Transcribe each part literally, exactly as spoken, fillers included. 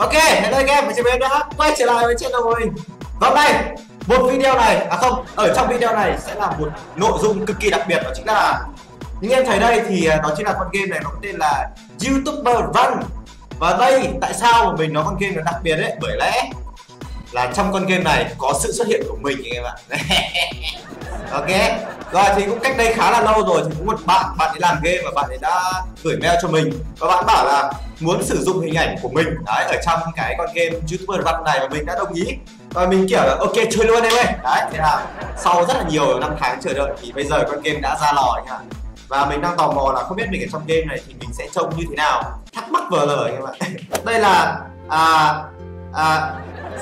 Ok, hello anh em, mình chào đã quay trở lại với channel của mình. Và hôm nay, một video này, à không, ở trong video này sẽ là một nội dung cực kỳ đặc biệt, đó chính là những em thấy đây thì đó chính là con game này nó có tên là YouTuber Run. Và đây, tại sao mà mình nói con game nó đặc biệt đấy? Bởi lẽ là trong con game này có sự xuất hiện của mình anh em ạ. Ok, rồi thì cũng cách đây khá là lâu rồi thì có một bạn bạn ấy làm game và bạn ấy đã gửi mail cho mình và bạn bảo là muốn sử dụng hình ảnh của mình đấy ở trong cái con game YouTuber Run này, và mình đã đồng ý và mình kiểu là ok chơi luôn em ơi. Đấy, thế là sau rất là nhiều năm tháng chờ đợi thì bây giờ con game đã ra lò anh ạ. Và mình đang tò mò là không biết mình ở trong game này thì mình sẽ trông như thế nào, thắc mắc vờ lờ anh em ạ. Đây là à à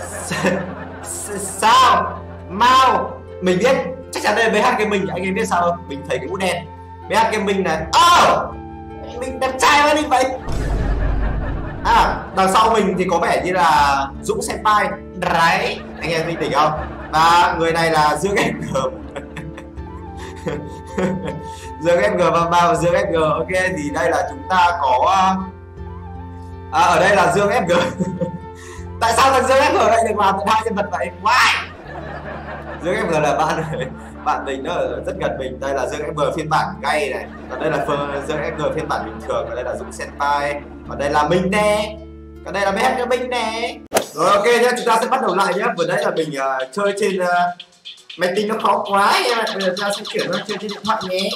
sao Mao, mình biết chắc chắn đây là bê hát Gaming, anh em biết sao không? Mình thấy cái mũ đen bê hát Gaming này. Oh, mình đẹp trai quá đi vậy. À, đằng sau mình thì có vẻ như là Dũng Senpai đấy, anh em mình tỉnh không? Và người này là Dương ép giê. Dương ép giê và bao Dương ép giê. Ok, thì đây là chúng ta có à, ở đây là Dương ép giê. Tại sao thằng Dương ép giê lại được làm tận hai nhân vật vậy? Why? Dương ép giê là bạn bạn mình đó, rất gần mình. Đây là Dương ép giê phiên bản gay này, còn đây là Dương ép giê phiên bản bình thường, còn đây là Dũng Senpai, còn đây là mình nè, còn đây là bê hát Gaming nè. Rồi ok nhé, chúng ta sẽ bắt đầu lại nhé. Vừa nãy là mình uh, chơi trên uh, máy tính nó khó quá em ạ. Bây giờ chúng ta sẽ chuyển sang chơi trên điện thoại nhé.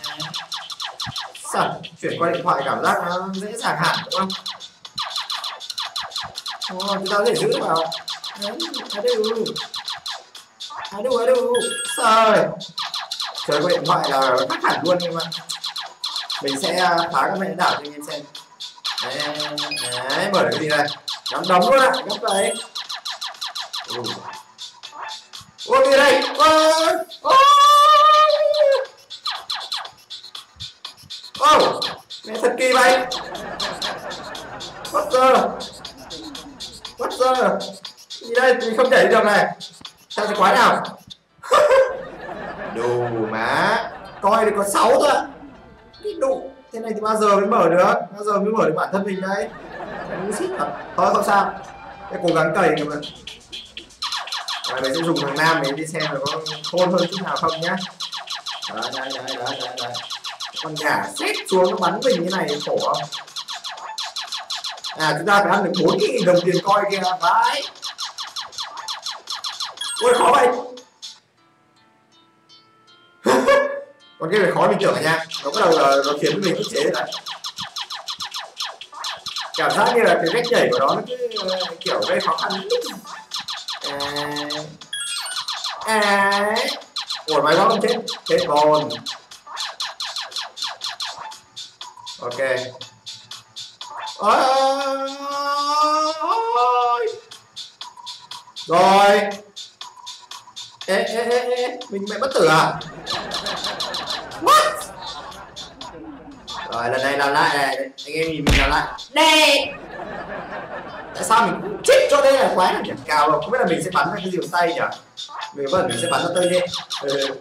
Sao chuyển qua điện thoại cảm giác nó dễ dàng hẳn đúng không? Ồ, chúng ta có thể giữ vào. À đủ, à đủ. Rồi. Chơi qua điện thoại là khác hẳn luôn em ạ. Mình sẽ phá các mẹ đảo cho anh em xem. Đấy, đấy, mở cái gì này? Đóng đóng luôn ạ, đóng đấy. Ừ. Ôi đi đây. Ôi. Ôi. Ôi. Mẹ thật kỳ vậy. What the? What the? Gì đây? Mình không nhảy được này. Sao cái quái nào? Đủ má. Coi thì có sáu thôi ạ. Cái đủ. Thế này thì bao giờ mới mở được? Bao giờ mới mở được bản thân mình đấy? Thôi không sao. Để cố gắng cày các bạn. Rồi mình sẽ dùng thằng nam để đi xem là có khôn hơn chút nào không nhá. Đấy, đấy, đấy, đấy, đấy, đấy. Con gà xét xuống nó bắn mình như này khổ không? À, chúng ta phải ăn được bốn nghìn đồng tiền coi kìa. Đấy. Ôi khó vậy. Còn cái này khó mình tưởng nha. Nó bắt đầu là nó khiến mình ức chế rồi đấy. Cảm giác như là cái cách nhảy của nó nó cứ kiểu gây khó khăn. À, à. Ủa mày có không chết? Chết còn. Ok. Ôi. Rồi. Ê, ê, ê, ê, mình mẹ bất tử à? What? Rồi lần này làm lại này, anh em nhìn mình làm lại. Đây. Tại sao mình cũng chết cho đây là quái là điểm cao không? Không biết là mình sẽ bắn ra cái gì tay nhỉ? Mình vẫn mình sẽ bắn ra tay đi. Ừ.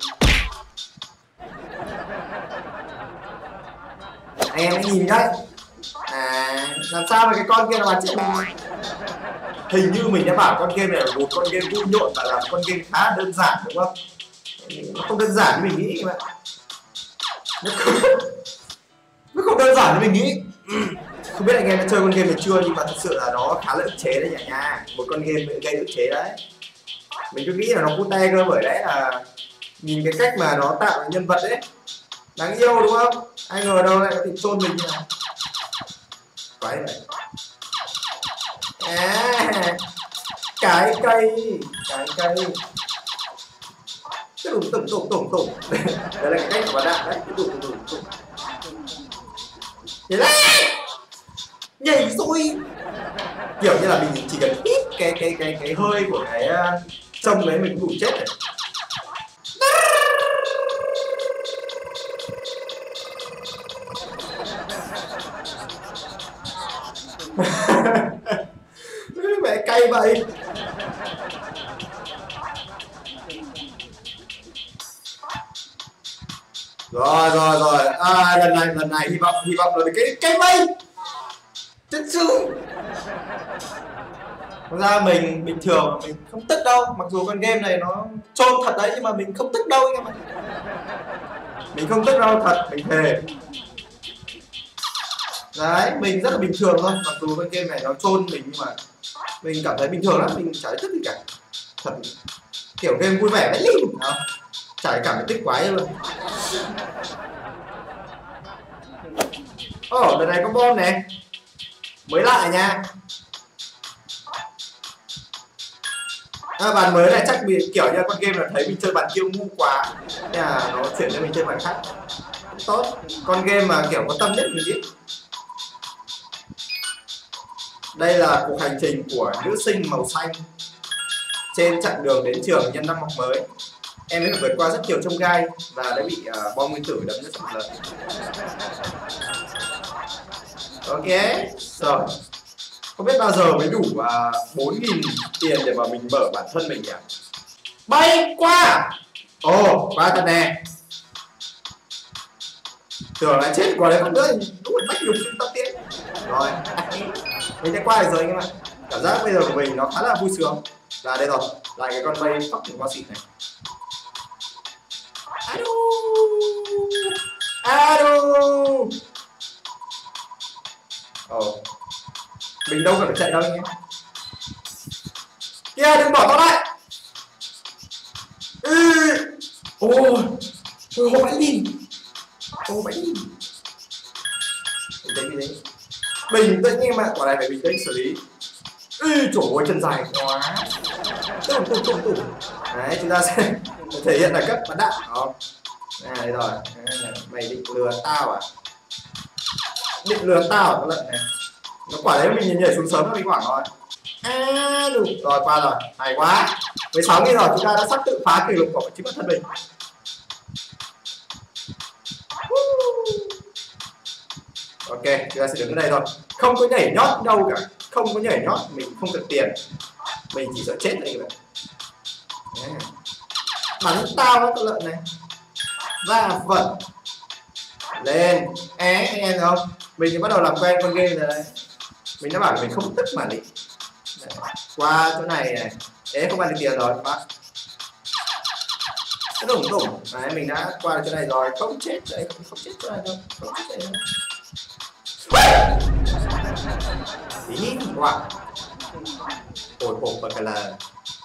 Anh em hãy nhìn đấy. À, làm sao mà cái con kia nó bắn chết mình? Hình như mình đã bảo con game này là một con game vui nhộn và là con game khá đơn giản đúng không? Nó không đơn giản như mình nghĩ các bạn. Nó không, nó không đơn giản như mình nghĩ. Không biết anh em đã chơi con game này chưa, nhưng mà thật sự là nó khá là ức chế đấy nhỉ nha. Một con game gây ức chế đấy. Mình cứ nghĩ là nó cute cơ, bởi lẽ là nhìn cái cách mà nó tạo nhân vật đấy đáng yêu đúng không? Ai ngờ đâu lại có thể chôn mình như này. Quái vậy. À, cái cây, cái cây. Cái đùng tùng tùng tùng tùng. Đây là cái cách của bạn đấy. Cái đùng tùng tùng. Thế đấy. Nhảy rồi. Kiểu như là mình chỉ cần hít cái cái cái cái hơi của cái trông đấy mình cũng đủ chết rồi. Mẹ cay vậy. Rồi rồi rồi. À, lần này lần này hy vọng hy vọng là cái cái mây. Thật sự. Thực ra mình bình thường mình không tức đâu, mặc dù con game này nó trôn thật đấy nhưng mà mình không tức đâu anh em ạ. Mình không tức đâu, thật, mình thề. Đấy, mình rất là bình thường thôi, mặc dù con game này nó trôn mình nhưng mà mình cảm thấy bình thường lắm, mình chả thấy tức gì cả. Thật, kiểu game vui vẻ đấy lìm, chả cảm thấy tích quái luôn. Ồ, oh, đợt này có bom này mới lại nha. À, bàn mới này chắc bị kiểu như con game là thấy mình chơi bàn kia ngu quá nên là nó chuyển cho mình chơi bàn khác. Tốt, con game mà kiểu có tâm nhất mình biết. Đây là cuộc hành trình của nữ sinh màu xanh trên chặng đường đến trường nhân năm học mới. Em đã vượt qua rất nhiều chông gai và đã bị uh, bom nguyên tử đấm rất một lần. Ok, rồi. Không biết bao giờ mới đủ uh, bốn nghìn tiền để mà mình mở bản thân mình nhỉ? Bay qua! Ồ, oh, qua thật nè. Tưởng là chết quả đấy không nữa, đúng là bách lục sinh tâm tiến. Rồi, mình đã qua được rồi anh em ạ. Cảm giác bây giờ của mình nó khá là vui sướng. Là đây rồi, lại cái con bay phát quá xịn này. Alo, alo. Ồ, mình đâu cần phải chạy đâu anh em. Kia, đừng bỏ tao lại. Ừ. Ôi, ôi hồ bánh nhìn. Ô bánh nhìn. Bình tĩnh, bình tĩnh. Bình tĩnh anh em ạ, quả này phải bình tĩnh xử lý. Ui, trời ơi, chân dài quá. Tùm tùm tùm tùm. Đấy, chúng ta sẽ thể hiện là cấp bắn đạn. Đó. À, đây rồi. À, mày định lừa tao à? Định lừa tao à, lợn này. Nó quả đấy mình nhảy xuống sớm là mình quảng rồi. À, đủ. Rồi, qua rồi. Hay quá. mười sáu nghìn rồi, chúng ta đã sắp tự phá kỷ lục của chính bản thân mình. Ok, chúng ta sẽ đứng ở đây thôi. Không có nhảy nhót đâu cả. Không có nhảy nhót, mình không cần tiền. Mình chỉ sợ chết này vậy. Bắn tao đó con lợn này. Và vận lên. É, anh em không? Mình bắt đầu làm quen con game rồi đấy. Mình đã bảo mình không tức mà định. Qua chỗ này này. Ế không ăn được tiền rồi. Bắt. Cái đủng đủng. Đấy, mình đã qua được chỗ này rồi. Không chết đấy, không chết chỗ này đâu. Không chết đây đâu. Ý wow. Ôi bộ bật là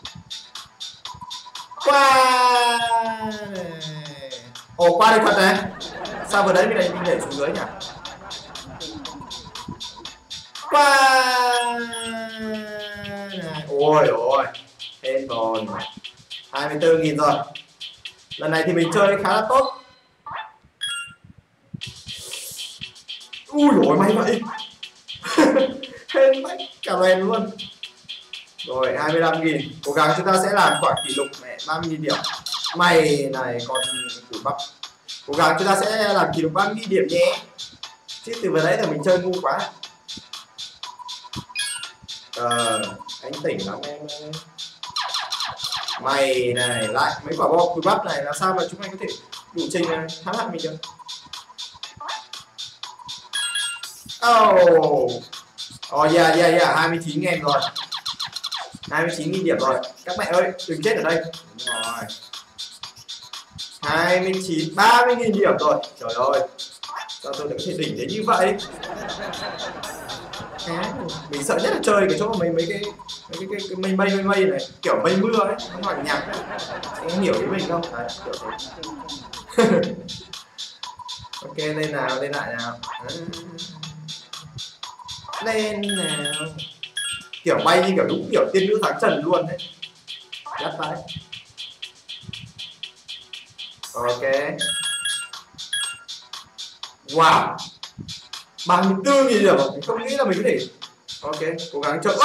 qua. Ồ, qua đây thật này. Sao vừa đấy mình lại mình nhảy xuống dưới nhỉ? Qua. Ôi ôi. Hết rồi. hai mươi tư nghìn rồi. Lần này thì mình chơi khá là tốt. Ui ôi may vậy. Hết mất cả ren luôn. Rồi hai mươi lăm nghìn. Cố gắng chúng ta sẽ làm quả kỷ lục mẹ ba mươi nghìn điểm. Mày này còn củ bắp. Cố gắng chúng ta sẽ làm kỷ lục ba mươi nghìn điểm nhé. Chứ từ vừa nãy là mình chơi ngu quá. Ờ, anh tỉnh lắm em ơi. Mày này lại mấy quả bom củ bắp này là sao mà chúng anh có thể đủ trình thắng hạn mình được. Oh. Oh yeah yeah yeah, hai mươi chín nghìn rồi. hai mươi chín nghìn điểm rồi. Các mẹ ơi, đừng chết ở đây. Đúng rồi. hai mươi chín, ba mươi nghìn điểm rồi. Trời ơi. Sao tôi lại có thể đỉnh đến như vậy? À, mình sợ nhất là chơi cái chỗ mấy mấy cái mấy cái, cái, cái mây mây mây mây này, kiểu mây mưa ấy, nó hoành nhạc. Anh hiểu ý mình không? Đấy, kiểu thế. Ok, lên nào, lên lại nào. À. Lên nào. Kiểu bay như kiểu đúng kiểu tiên nữ tháng trần luôn đấy. Dắt tay. Ok. Wow, ba mươi tư nghìn điểm. Mình không nghĩ là mình có thể. Ok, cố gắng chơi.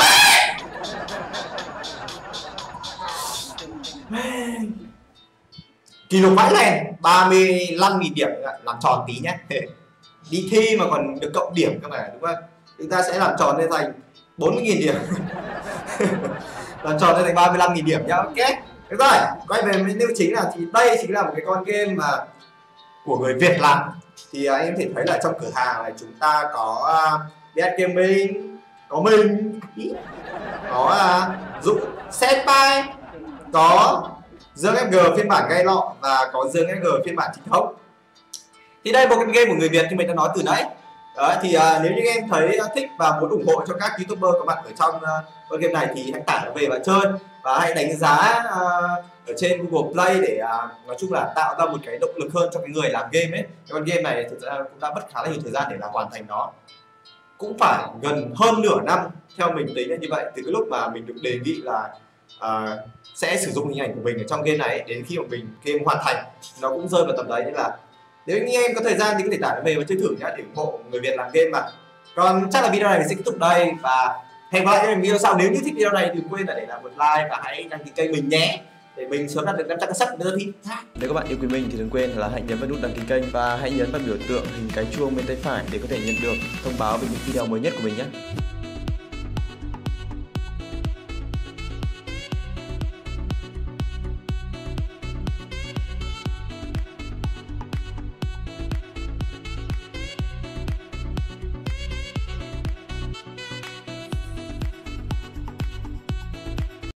Kỷ lục vãi lèn, ba mươi lăm nghìn điểm, làm tròn tí nhé. Đi thi mà còn được cộng điểm cơ mà, đúng không? Chúng ta sẽ làm tròn lên thành bốn mươi nghìn điểm. Làm tròn lên thành ba mươi lăm nghìn điểm nhá. Ok. Được rồi, quay về với menu chính là thì đây chính là một cái con game mà của người Việt làm. Thì anh em thể thấy là trong cửa hàng này chúng ta có uh, bê ét Gaming, có mình, có à, Dũng Senpai, có Dương ép giê phiên bản gây lọ và có Dương ép giê phiên bản chính thống. Thì đây một cái game của người Việt như mình đã nói từ nãy. Đó, thì uh, nếu như em thấy uh, thích và muốn ủng hộ cho các youtuber có mặt ở trong uh, con game này thì hãy tải nó về và chơi, và hãy đánh giá uh, ở trên Google Play để uh, nói chung là tạo ra một cái động lực hơn cho cái người làm game ấy. Cái con game này thực ra cũng đã mất khá là nhiều thời gian để làm hoàn thành nó, cũng phải gần hơn nửa năm theo mình tính là như vậy, từ cái lúc mà mình được đề nghị là uh, sẽ sử dụng hình ảnh của mình ở trong game này ấy, đến khi mà mình game hoàn thành nó cũng rơi vào tầm đấy. Nên là nếu như em có thời gian thì có thể tải nó về và chơi thử nhá, để ủng hộ người Việt làm game mà. Còn chắc là video này mình sẽ kết thúc đây và hẹn gặp lại trong video sau. Nếu như thích video này đừng quên là để lại một like và hãy đăng ký kênh mình nhé, để mình sớm đạt được năm trăm cái sub nữa thì. Nếu các bạn yêu quý mình thì đừng quên là hãy nhấn vào nút đăng ký kênh và hãy nhấn vào biểu tượng hình cái chuông bên tay phải để có thể nhận được thông báo về những video mới nhất của mình nhé.